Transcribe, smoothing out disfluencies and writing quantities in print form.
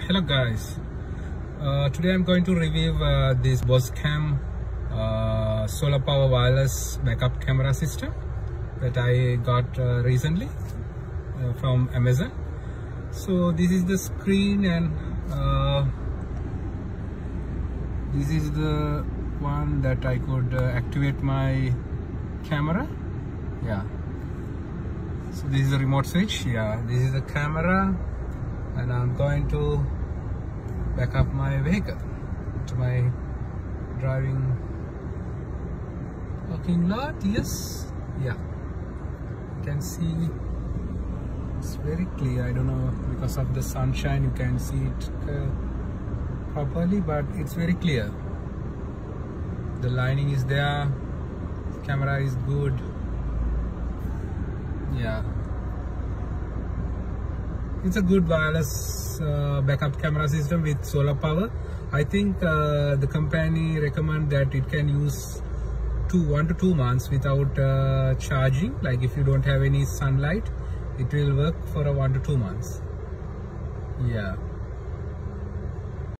Hello guys, today I'm going to review this Boscam solar power wireless backup camera system that I got recently from Amazon. So this is the screen, and this is the one that I could activate my camera. Yeah, so this is the remote switch. Yeah, this is the camera, and I'm going to back up my vehicle to my driving parking lot. Yes, yeah, you can see it's very clear. I don't know, because of the sunshine you can see it properly, but it's very clear. The lining is there, the camera is good. Yeah, it's a good wireless backup camera system with solar power. I think the company recommend that it can use 1 to 2 months without charging. Like if you don't have any sunlight, it will work for 1 to 2 months. Yeah.